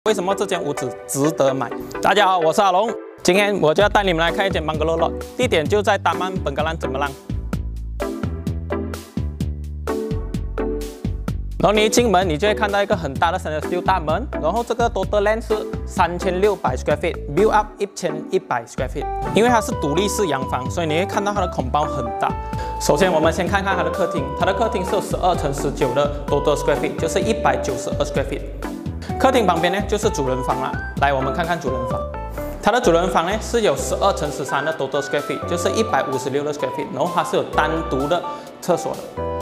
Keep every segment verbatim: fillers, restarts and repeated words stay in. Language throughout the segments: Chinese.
为什么这间屋子值得买？大家好，我是阿龙，今天我就要带你们来看一间 Bungalow Lot， 地点就在达曼本格兰怎么浪。然后你一进门，你就会看到一个很大的 stainless steel 大门，然后这个 total land 是三千六百 square feet，build up 一千一百 square feet。因为它是独立式洋房，所以你会看到它的孔包很大。首先，我们先看看它的客厅，它的客厅是有十二乘十九的 total square feet， 就是一百九十二 square feet。客厅旁边呢就是主人房了，来，我们看看主人房。它的主人房呢是有十二乘十三的 total square feet， 就是一百五十六的 square feet， 然后它是有单独的厕所的。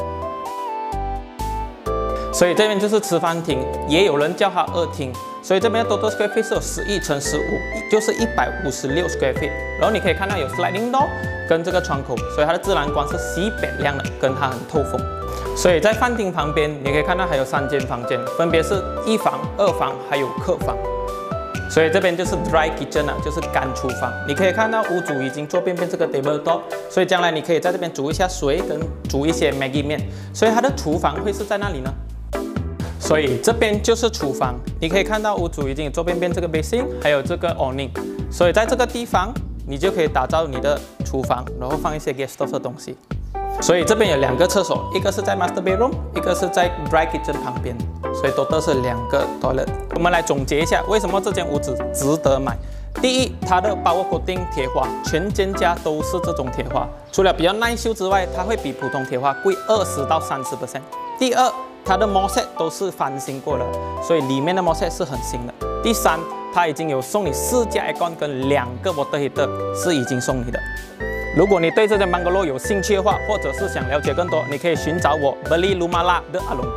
所以这边就是吃饭厅，也有人叫它二厅。所以这边的 total square feet 是有十一乘十五，就是一百五十六 square feet。然后你可以看到有 sliding door 跟这个窗口，所以它的自然光是西北亮的，跟它很透风。所以在饭厅旁边，你可以看到还有三间房间，分别是一房、二房还有客房。所以这边就是 dry kitchen 啊，就是干厨房。你可以看到屋主已经做便便这个 table top， 所以将来你可以在这边煮一下水，跟煮一些 Maggi 面。所以它的厨房会是在那里呢？ 所以这边就是厨房，你可以看到屋主已经有做便便这个 basin， 还有这个 awning， 所以在这个地方你就可以打造你的厨房，然后放一些 guest stove 的东西。所以这边有两个厕所，一个是在 master bedroom， 一个是在 dry kitchen 旁边，所以都都是两个 toilet。我们来总结一下，为什么这间屋子值得买？第一，它的包括固定铁花，全间家都是这种铁花，除了比较耐修之外，它会比普通铁花贵二十到三十 percent。第二， 它的 moset 都是翻新过了，所以里面的 moset 是很新的。第三，它已经有送你四架 aircon 跟两个 water heater 是已经送你的。如果你对这间 bungalow 有兴趣的话，或者是想了解更多，你可以寻找我 Beli Rumah的阿龙。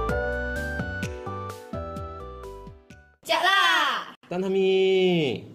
食啦！ 等他咪。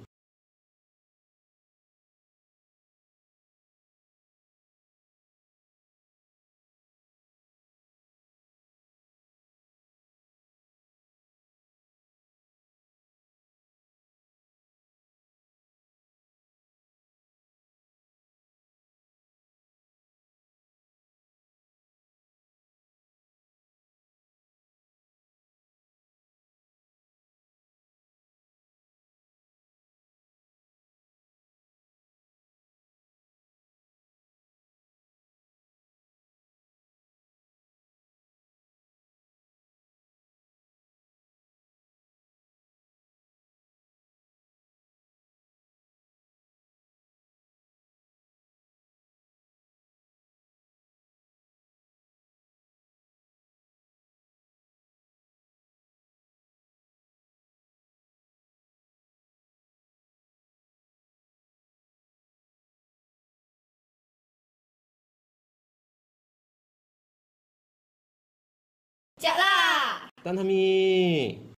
食啦！ 等他咪。